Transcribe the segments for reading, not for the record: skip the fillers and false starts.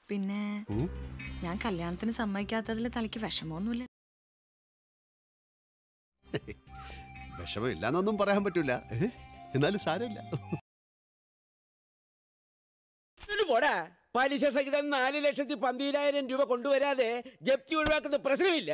പിന്നെ ഞാൻ കല്യാണത്തിന് സമ്മതിക്കാത്തതിൽ തലയ്ക്ക് വിഷമമൊന്നുമില്ല. വിഷമമില്ലാന്നൊന്നും പറയാൻ പറ്റൂല, എന്നാലും സാരമില്ല. പോടാ, പലിശ സഹിതം 4,12,000 രൂപ കൊണ്ടുവരാതെ ജപ്തി ഒഴിവാക്കുന്ന പ്രശ്നമില്ല.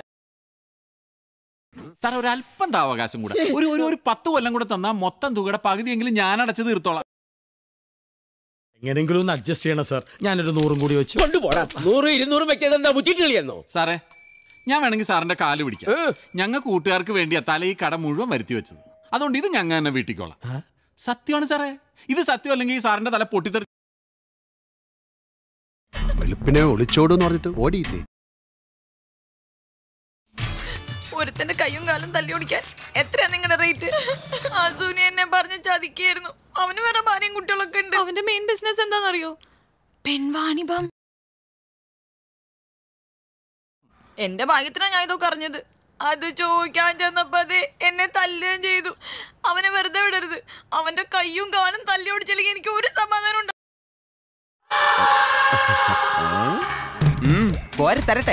സാർ ഒരല്പം അവകാശം കൂടെ, ഒരു 10 കൊല്ലം കൂടെ തന്നാൽ മൊത്തം തുകയുടെ പകുതിയെങ്കിലും ഞാൻ അടച്ചു തീർത്തോളാം. എങ്ങനെങ്കിലും ഒന്ന് അഡ്ജസ്റ്റ് ചെയ്യണം സാർ. ഞാനൊരു 100 കൂടി വെച്ചു. കൊണ്ടുപോടാ. 100-200 വെക്കാതെ എന്താ ബുദ്ധിമുട്ടില്ലെന്നോ? സാറേ, ഞാൻ വേണമെങ്കിൽ സാറിന്റെ കാല് പിടിക്കാം. ഞങ്ങൾ കൂട്ടുകാർക്ക് വേണ്ടിയാ തല ഈ കട മുഴുവൻ വരുത്തി വെച്ചത്. അതുകൊണ്ട് ഇത് ഞങ്ങൾ തന്നെ വീട്ടിക്കോളാം. സത്യമാണ് സാറേ, ഇത് സത്യം അല്ലെങ്കിൽ സാറിന്റെ തല പൊട്ടിത്തെറി. വെളുപ്പിനെ ഒളിച്ചോടെന്ന് പറഞ്ഞിട്ട് ഓടിയില്ലേ? ഒരുത്തന്റെ കയ്യും കാലും തല്ലി ഓടിക്കാൻ എത്രയാ നിങ്ങളുടെ റേറ്റ്? അസൂനി എന്നെ പറഞ്ഞ് ചതിക്കായിരുന്നു. അവന് വേറെ ഭാര്യയും കുട്ടികളൊക്കെ ഉണ്ട്. അവന്റെ മെയിൻ ബിസിനസ് എന്താണെന്നറിയോ? പെൺവാണിഭം. എന്റെ ഭാഗ്യത്തിനാണ് ഞാൻ ഇതൊക്കെ അറിഞ്ഞത്. അത് ചോദിക്കാൻ ചെന്നപ്പോ അത് എന്നെ തല്ലുകയും ചെയ്തു. അവനെ വെറുതെ വിടരുത്. അവന്റെ കയ്യും കാലും തല്ലി ഓടിച്ചില്ലെങ്കിൽ എനിക്ക് ഒരു സമാധാനം ഉണ്ടാവും. തരട്ടെ.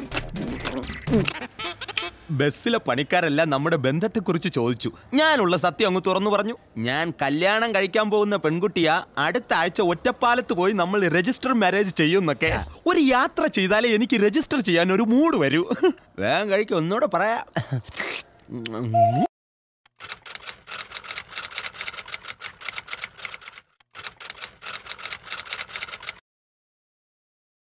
ബസ്സിലെ പണിക്കാരെല്ലാം നമ്മുടെ ബന്ധത്തെക്കുറിച്ച് ചോദിച്ചു. ഞാനുള്ള സത്യം അങ്ങ് തുറന്നു പറഞ്ഞു. ഞാൻ കല്യാണം കഴിക്കാൻ പോകുന്ന പെൺകുട്ടിയാ. അടുത്ത ആഴ്ച ഒറ്റപ്പാലത്ത് പോയി നമ്മൾ രജിസ്റ്റർ മാരേജ് ചെയ്യുന്നൊക്കെ. ഒരു യാത്ര ചെയ്താലേ എനിക്ക് രജിസ്റ്റർ ചെയ്യാൻ ഒരു മൂഡ് വരൂ. വേഗം കഴിക്കും, ഒന്നുകൂടെ പറയാം.